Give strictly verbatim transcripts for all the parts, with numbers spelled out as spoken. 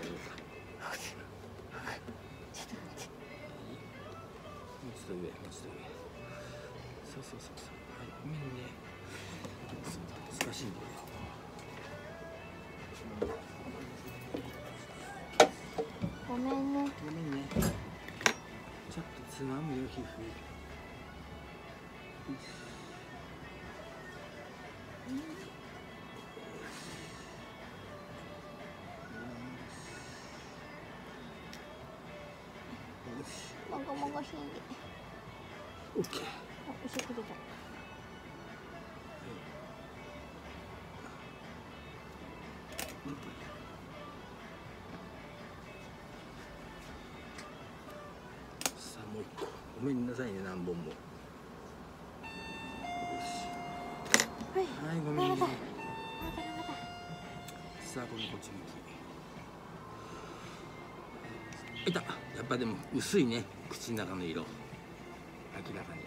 と上、もうちょっと上。そうそうそうそう。はい、ごめんね。そうだ、難しいんだよ。 ごめんね。 ごめんね。ちょっとつまむよ、皮膚。 もごもごしい。 オッケー。 あ、おしっこ出た。 さあもう一個。ごめんなさいね、何本も。 はい。 はい、ごめんね。 まだまだ。 さあ、このこっち向き。いた。やっぱでも薄いね、口の中の色。明らかに。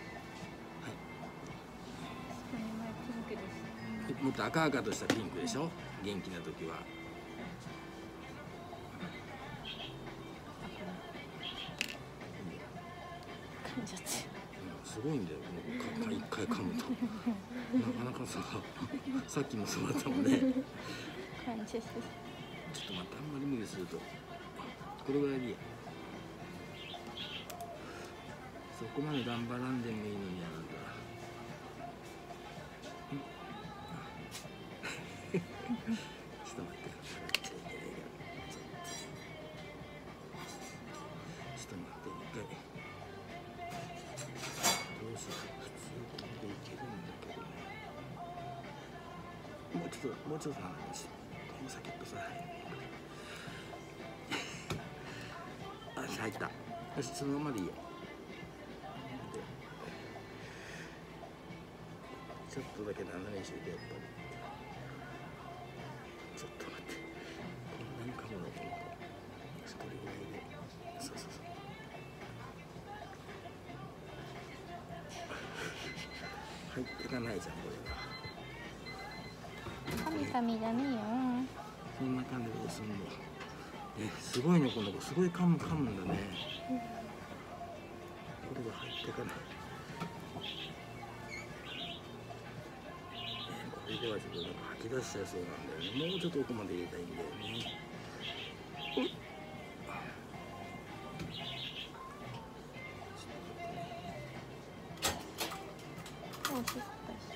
もっと赤々としたピンクでしょ。元気な時は。 噛んじゃって。 すごいんだよ。この一回噛むと。なかなかさ、さっきもそうだったもんね。 噛んじゃって。 ちょっと待って、あんまり無理すると。これぐらいでいいや。そこまで頑張らんでもいいのにやるんだ。ちょっと待って。ちょっと待って、一回。どうしよう。普通これでいけるんだけどね。もうちょっと、もうちょっと離れして。この先っぽさ。あ、入った。よし、そのままでいいよ。ちょっとだけ斜めにしといて、やっぱり。ちょっと待って。こんなに噛むのこの子。一人ぐらいで。そうそうそう。入ってかないじゃん、これが。 噛み噛みダメよ。 そんな感じでどうすんの。え、すごいね、この子。すごい噛む、噛むんだね。これが入ってかない。これではちょっとなんか吐き出しちゃいそうなんだよね。もうちょっと奥まで入れたいんだよね。 もう失敗し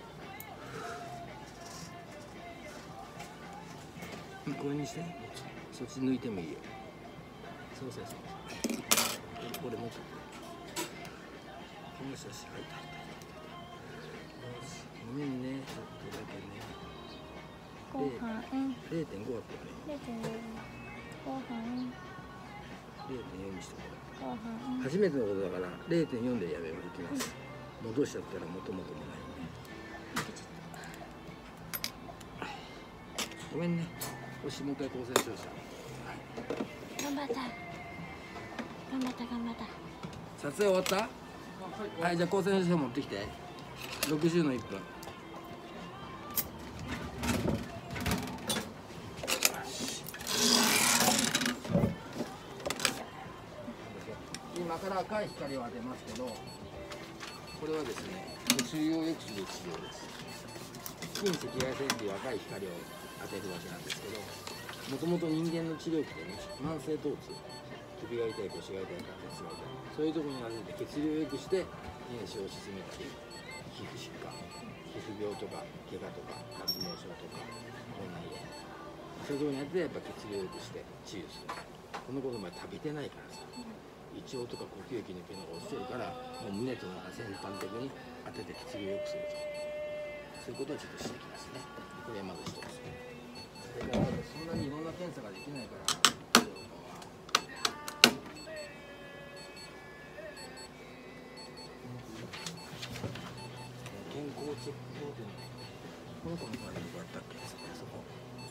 これにして、そっち抜いてもいいよ。そうそうそう。これ持って。よしよし、入った入った入った。ごめんね、ちょっとだけね。 ご飯。 零点五あったよね。 零点五。ご飯。 零点四にしてもらう。 ご飯。 初めてのことだから零点四でやめます。戻しちゃったら元々もないね。ごめんね。よし、もう一回構成しよう。 頑張った。頑張った頑張った。 撮影終わった？はい、じゃあ構成の人持ってきて。六十の一分。今から赤い光を当てますけど、これはですね、血流を良くする治療です。近赤外線っていう赤い光を当てるわけなんですけど、もともと人間の治療器でね、慢性疼痛、首が痛い、腰が痛い、関節が痛い、そういうところに当てて血流を良くして炎症を鎮めたり、皮膚疾患、皮膚病とか怪我とか脱毛症とか口内炎、そういうところに当ててやっぱ血流を良くして治療する。この子の場合食べてないからさ、胃腸とか呼吸器の機能が落ちてるから、もう胸とか全般的に当てて血流を良くすると、そういうことをちょっとしていきますね。これはまず一つ。それからそんなにいろんな検査ができないから、健康チェック法っていうの、この子の場合どこやったっけ？そこそこ。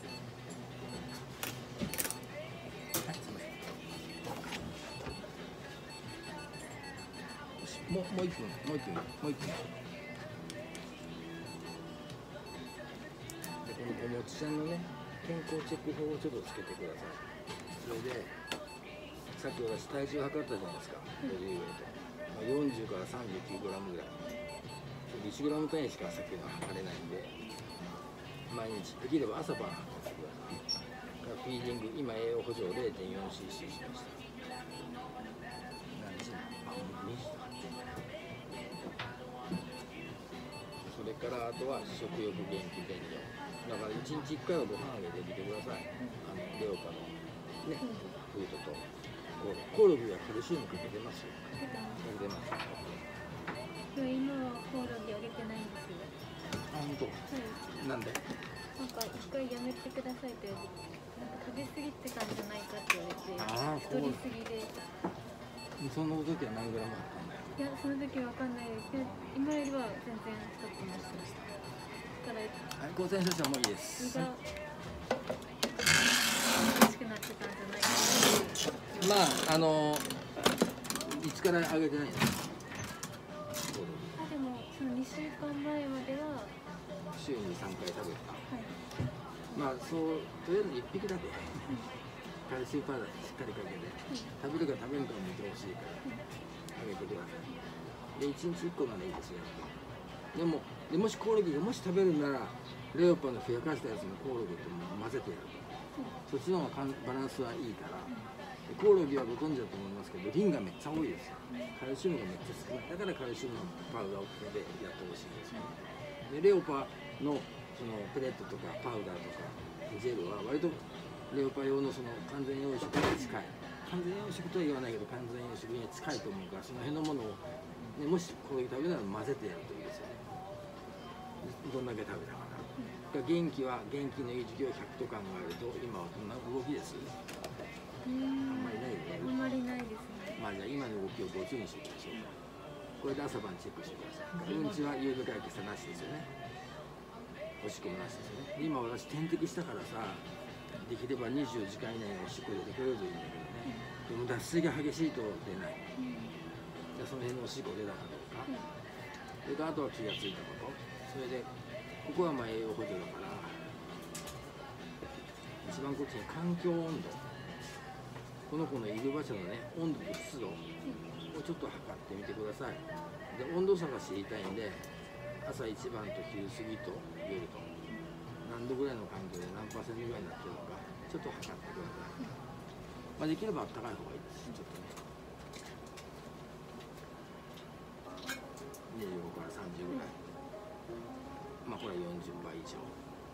はい、すみません。もうもう一分、もう一分、もう一分。で、このおもちちゃんのね、健康チェック法をちょっとつけてください。 それでさっき私体重測ったじゃないですか、ボディウェイト、まあ、よんじゅうからさんじゅうきゅうグラムぐらい、いちグラム単位しかさっきのは測れないんで、毎日できれば朝晩測ってください。フィーディング、今栄養補助 れいてんよんシーシー しました。何時なの？あ、もうにじだ。それからあとは食欲元気便利だからいちにちいっかいはご飯あげてみてください。あのレオパのね、フードとコオロギはカルシウムかけてますよ。かけてます。 今はコオロギあげてないんですよ。 あ、本当。はい。なんで？ なんか一回やめてくださいって言われて、なんか食べ過ぎって感じじゃないかって言われて、 ああ、 太りすぎで。 その時は何グラムあったんだよ。 いや、その時はわかんないですけど、今よりは全然太ってました。だから、 はい、抗生処置はもういいです。 胃がおかしくなってたんじゃないかな。 まあ、あのいつからあげてないんですか？ あ、でもそのにしゅうかんまえまでは週にさんかい食べた。 はい。 まあそうとりあえずいっぴきだけ、カルシウムパウダーしっかりかけて、食べるか食べるかも見てほしいからあげてください。でいちにちいっこまでいいですよ。でもでもしコオロギがもし食べるならレオパのふやかしたやつのコオロギと混ぜてやると、そっちの方がバランスはいいから。コオロギはご存知だと思いますけど、リンがめっちゃ多いですよ。カルシウムがめっちゃ少ない。だからカルシウムのパウダーをかけてやってほしいんですよ。でレオパのそのペレットとかパウダーとかジェルは割とレオパ用のその完全養殖に近い。完全養殖とは言わないけど完全養殖に近いと思うから、その辺のものを、ね、もしコオロギ食べるなら混ぜてやるといいですよね。どんだけ食べたかな。元気は元気のいい時期をひゃくと考えると今はどんな動きです？あんまりないよね。 あんまりないですね。 まあじゃあ今の動きをご注意にしておきましょうか。これで朝晩チェックしてください。うんちは夕べから今朝なしですよね。おしっこもなしですよね。今私点滴したからさ、できればにじゅうじかん以内におしっこ出てくれるといいんだけどね。でも脱水が激しいと出ない。じゃあその辺のおしっこ出たかどうか。それからあとは気がついたこと。それでここはまあ栄養補助だから一番こっちに環境温度、この子のいる場所のね温度と湿度をちょっと測ってみてください。で温度差が知りたいんで、朝一番と昼過ぎと夜と何度ぐらいの環境で何パーセントぐらいになってるのかちょっと測ってください。まあ、できればあったかい方がいいです。ちょっとねにじゅうごからさんじゅうぐらい、まあこれはよんじゅっパーセント以上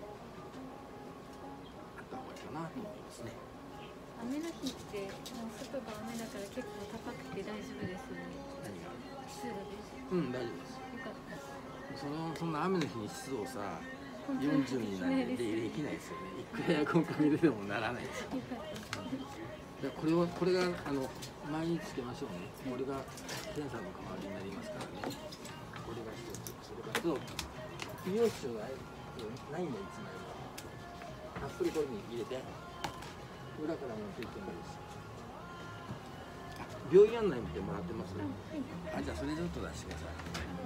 あった方がいいかなと思いますね。 雨の日ってもう外が雨だから結構高くて大丈夫ですよね。 何が？ 湿度です。 うん、大丈夫です。 よかった。 そのそんな雨の日に湿度をさよんじゅうになんてできないですよね。いくらエアコンかけてでもならないですよ。 よかった。 だからこれはこれがあの毎日つけましょうね。これが検査の代わりになりますからね。これが一つ。それからと美容室がないんだいつまでも。たっぷりこれに入れて裏から持っていってもいいです。病院案内見てもらってますね。あ、じゃあそれちょっと出してください。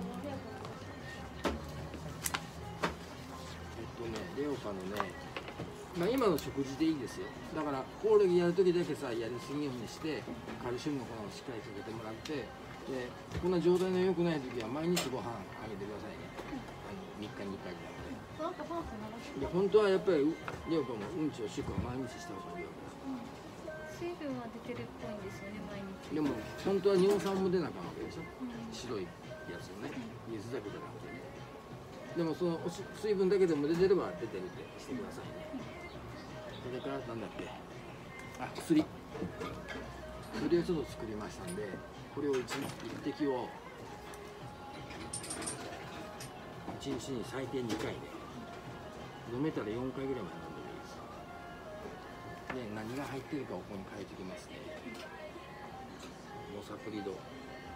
えっとね、レオパのね、まあ今の食事でいいですよ。だからコオロギやるときだけさ、やりすぎようにしてカルシウムの粉をしっかりかけてもらって、でこんな状態の良くないときは毎日ご飯あげてくださいね。あのみっかにいっかいじゃなくて。で本当はやっぱりレオパもうんちをしっかり毎日した方がいいわけです。 水分は出てるっぽいんですよね、毎日。 でも本当は尿酸も出なかったわけでしょ、うん、白いやつをね、水だけじゃなくてね。でもその水分だけでも出てれば出てるってしてくださいね。それからなんだっけ、あ、薬薬をちょっと作りましたんで、これを 1, 1滴をいちにちに最低にかいで、飲めたらよんかいぐらいまで飲んでもいいです。で、何が入ってるかをここに書いておきますね。モサプリド。モ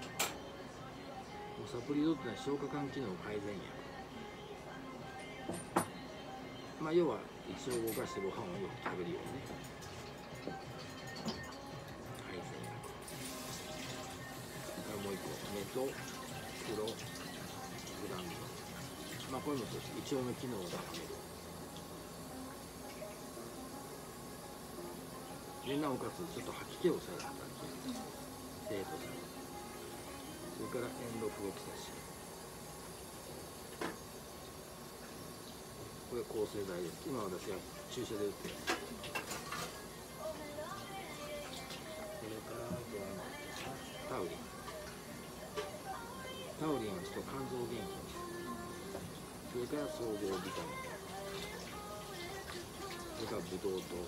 サプリドってのは消化管機能改善薬。まあ要は胃腸を動かしてご飯をよく食べるようにね。改善薬。それからもう一個、メトプログラム。まあこういうのと胃腸の機能を高める。 でなおかつちょっと吐き気を抑える働きが生徒さん、それから円六動き差し、これ抗生剤です。今私が注射で打ってる。それからあとはタウリン。タウリンはちょっと肝臓元気にする。それから総合ビタミン、それからブドウ糖、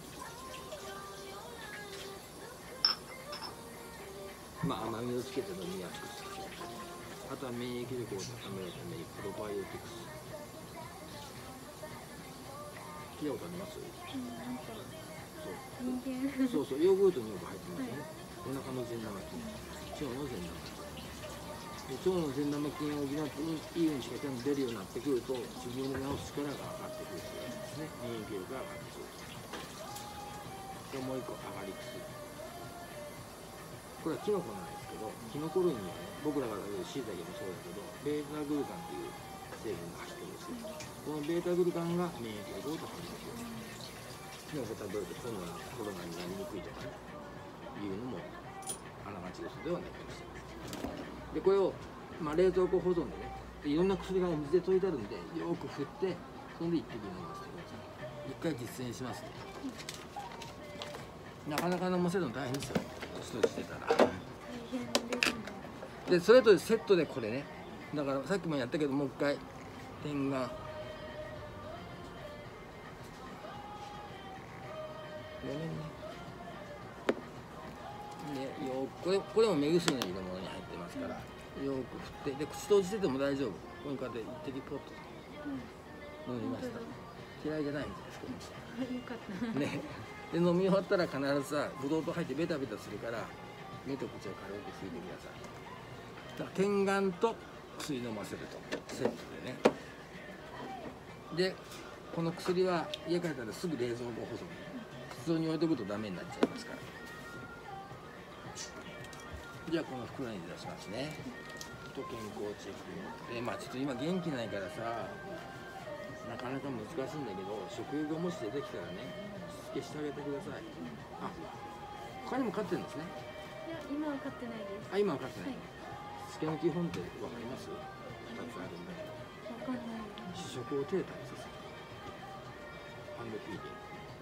まあ甘みをつけて飲みやすくする。あとは免疫力を高めるためにプロバイオティクス。聞いたことあります？ うん、なんかそう人間そうそう、ヨーグルトによく入ってますよね。お腹の善玉菌、腸の善玉菌。で腸の善玉菌を補っていいうんちがちゃんと出るようになってくると、自分で治す力が上がってくるというですね。免疫力が上がってくる。でもう一個、アガリクス。これはキノコなんですけど、キノコ類にはね、僕らが食べるシイタケもそうだけど、ベータグルカンという成分が入ってるんですよ。このベータグルカンが免疫力を高めてくれる。キノコ食べるとコロナコロナになりにくいとかね、いうのもあながち嘘ではないかもしれません。でこれを、まあ、冷蔵庫保存でね、でいろんな薬が水で溶いてあるんで、よく振ってそれで一滴飲ませてください。一回実践しますね。なかなか飲ませるの大変ですよ、人してたら。 大変ですね。 でそれとセットでこれね、だからさっきもやったけどもう一回点眼、ごめんね。でよくこれこれも目薬の入れ物に入ってますから、よく振って、で口閉じてても大丈夫。こういう感じで一滴ポッと飲みました。嫌いじゃないみたいですけどよかったね。で飲み終わったら必ずさ、ブドウ糖入ってベタベタするから、目と口を軽く拭いてください。だから点眼と薬飲ませるとセットでね。でこの薬は家帰ったらすぐ冷蔵庫保存、普通に置いとくとダメになっちゃいますから。じゃあこの袋に出しますね。と健康チェックで、まあちょっと今元気ないからさ、なかなか難しいんだけど、食欲がもし出てきたらね、しつけしてあげてください。あ、他にも飼ってるんですね。 いや、今は飼ってないです。 あ、今は飼ってない。 はい、 しつけの基本ってわかります？ふたつあるんだけど、 わかんないです。 主食を手で食べさせる。ハンドフィーデ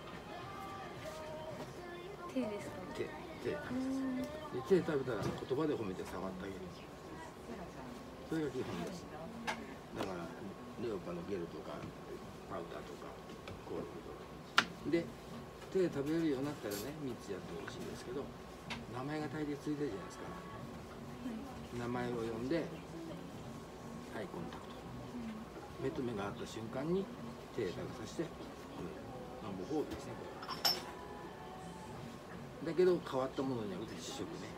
ィング。 手ですか？ 手、手で食うべさせる。で手でーん。 食べたら言葉で褒めて触ってあげる。それが基本です。だからレオパのゲルとかパウダーとかコールとかで手で食べれるようになったらね、みっつやってほしいんですけど、名前が大抵ついてるじゃないですか。名前を呼んでアイコンタクト、目と目が合った瞬間に手で食べさせて褒める。まあご褒美ですね、これ。だけど変わったものにはうち試食ね。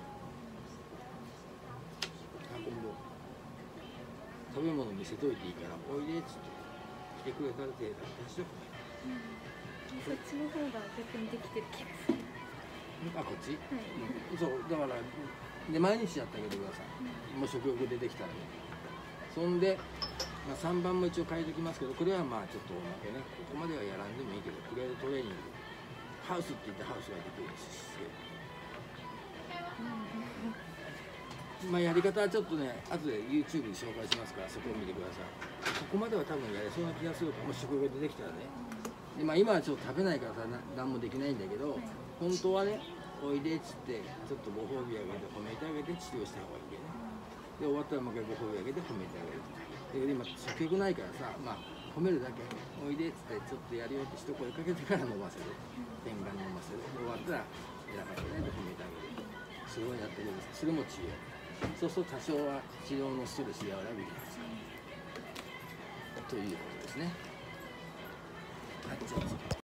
あ、今度食べ物見せといていいからおいでっつって来てくれたら手で食べさせて褒める。 そっちの方が逆にできてる気がする。 あ、こっち、 はい。 うん、そうだからで毎日やってあげてください。もう食欲出てきたらね。そんで、まあ、さんばんも一応書いておきますけど、これはまあちょっとおまけね、ここまではやらんでもいいけど、とりあえずトレーニング、ハウスって言ってハウスができるししつける。まあやり方はちょっとね、後で YouTube に紹介しますから、そこを見てください。ここまでは多分やれそうな気がするから、もし食欲が出てきたらね。でまあ、今はちょっと食べないからさ、な何もできないんだけど、本当はね、おいでっつって、ちょっとご褒美あげて、褒めてあげて、治療した方がいいよね。で、終わったらもう一回ご褒美あげて、褒めてあげると。で、今、食欲ないからさ、まあ、褒めるだけ、おいでっつって、ちょっとやるよって一声かけてから飲ませる。点眼飲ませる。で、終わったら、偉かったねって褒めてあげる。すごいやってるんです。それも治療。そうすると多少は治療のストレス和らげてます。ということですね。はい、じゃあ次。